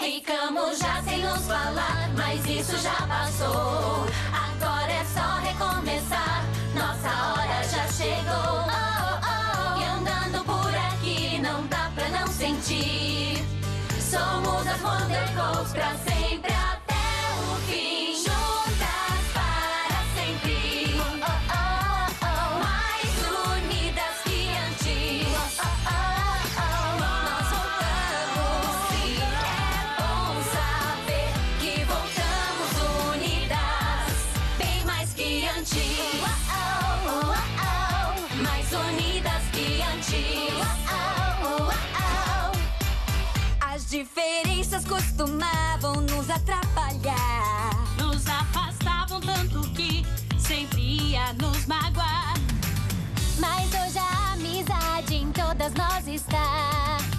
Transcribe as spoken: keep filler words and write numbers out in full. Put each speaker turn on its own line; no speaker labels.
Ficamos já sem nos falar, mas isso já passou. Agora é só recomeçar, nossa hora já chegou. Oh, oh, oh. E andando por aqui não dá pra não sentir. Somos as Wonder Girls pra sempre até o fim. Juntas para sempre. Oh, oh, oh. Mais unidas que antes. Oh, oh, oh. Nós voltamos e é bom saber que voltamos unidas, bem mais que antes. Oh, oh, oh. Mais unidas que antes. Oh, oh, oh. As diferenças costumavam nos atrapalhar,
nos afastavam tanto que sempre ia nos magoar.
mas hoje a amizade em todas nós está.